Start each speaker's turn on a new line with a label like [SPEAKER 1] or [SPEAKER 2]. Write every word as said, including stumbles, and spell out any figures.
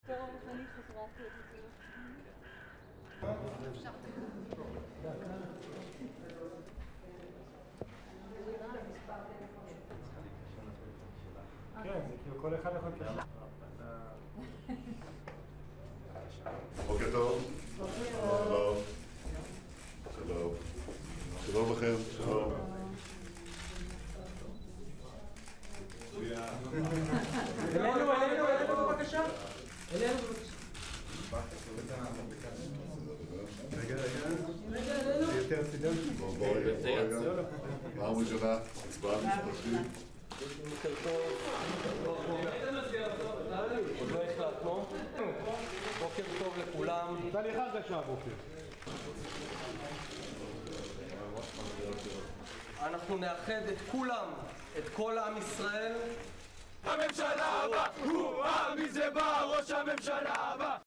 [SPEAKER 1] טוב, אני חזרתי את זה.
[SPEAKER 2] כן, זה כאילו כל אחד יכול לקשר.
[SPEAKER 3] בוקר טוב. שלום. שלום. שלום לכם. שלום.
[SPEAKER 2] אלינו, אלינו, אלינו בבקשה. אלינו בבקשה.
[SPEAKER 3] רגע, רגע.
[SPEAKER 2] זה יותר סידר.
[SPEAKER 3] בואו, בואו, רגע. פעם ראשונה, הצבעה משפטית.
[SPEAKER 4] עוד לא החלטנו. בוקר טוב לכולם.
[SPEAKER 2] נתן לי הרגשה הבוקר.
[SPEAKER 4] אנחנו נאחד את כולם, את כל עם ישראל.
[SPEAKER 5] הממשלה הבא, הוא מי זה בא ראש הממשלה הבא.